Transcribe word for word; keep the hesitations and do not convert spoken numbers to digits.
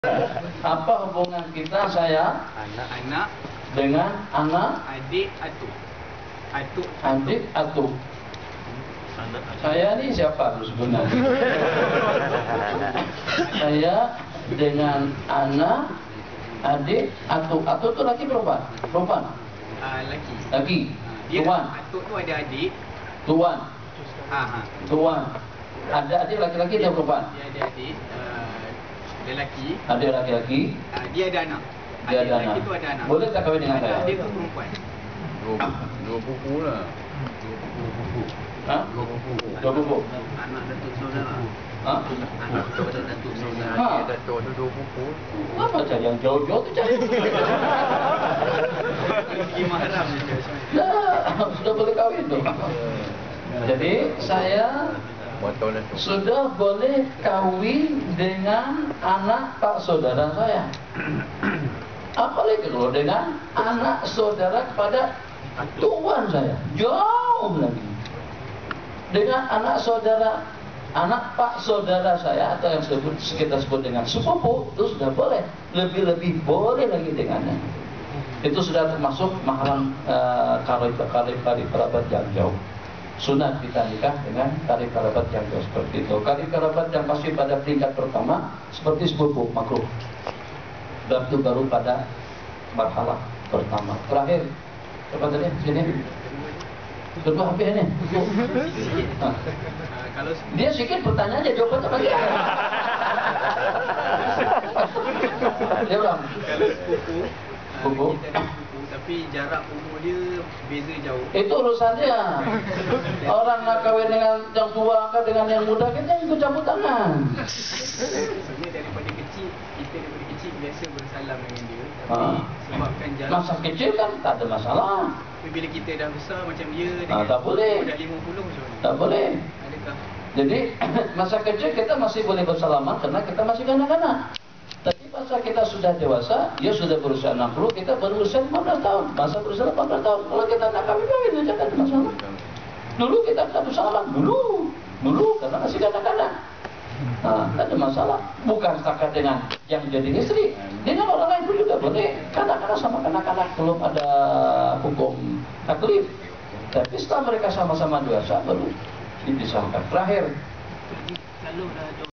Apa hubungan kita saya Anak, dengan anak, adik, atuk. Atuk, adik, atuk? Saya ini siapa sebenarnya? Saya dengan anak, adik, atuk. Atuk itu laki perempuan? Perempuan? uh, laki. Laki. Dia Tuan. atuk tu ada adik. Tuan. Ha, ha. Tuan. Ada adik laki-laki dan perempuan? Dia ada adik, uh, dia laki. Ada laki-laki. Uh, dia ada anak. Dia Adik ada laki anak. tu ada anak. Boleh tak kahwin dengan Anak saya? dia tu perempuan. Dua, dua buku lah. Ha? Dua buku. Dua buku. Anak datuk saudara. Ha? Anak kepada datuk saudara. Ha. Dia datuk tu dua buku. Apa cari yang jauh-jauh tu cari? Pergi mahram je. Dah, sudah boleh kahwin tu. Jadi saya Buat datuk. sudah boleh kahwin dengan anak pak saudara saya. Apalagi kalau dengan anak saudara kepada tuan saya, jauh lagi. Dengan anak saudara, anak pak saudara saya atau yang sebut, kita sebut dengan sepupu, itu sudah boleh. Lebih-lebih boleh lagi dengannya. Itu sudah termasuk mahram uh, karib karib karib kerabat yang jauh. Sunat kita nikah dengan karib kerabat yang jauh seperti itu. Karib kerabat yang masih pada peringkat pertama seperti sepupu makruh. Dan itu baru pada marhalah pertama. Terakhir, apa tadi? Sini. Kedua H P ini. Nah. Kalau Dia sikit pertanyaan aja jawabannya bagi. Dia ulang. kalau sepupu, Sepupu. uh, kita ada sepupu tapi jarak umur dia beza jauh. Itu urusan dia. Orang nak kahwin dengan yang tua ke dengan yang muda, kita ikut campur tangan. Sebenarnya daripada kecil, kita daripada kecil biasa bersalam dengan dia. Tapi Ha. sebabkan jarak, Masa kecil kan tak ada masalah. tapi bila kita dah besar macam dia Ah, dengan tak boleh. umur dah lima puluh macam mana? Tak boleh. Adakah? Jadi masa kecil kita masih boleh bersalaman karena kita masih kanak-kanak. Tapi masa kita sudah dewasa, dia sudah berusia enam puluh, kita baru berusia lima belas tahun. Masa berusia delapan belas tahun. Kalau kita nak kawin-kawin aja tak ada masalah. Dulu kita tak bersalaman, dulu, dulu karena masih kanak-kanak. Nah, tak ada masalah. Bukan setakat dengan yang jadi istri, dengan orang lain pun juga boleh. Kanak-kanak sama kanak-kanak belum ada hukum taklif. Tapi setelah mereka sama-sama dewasa baru dipisahkan. Terakhir, Kalau dah jauh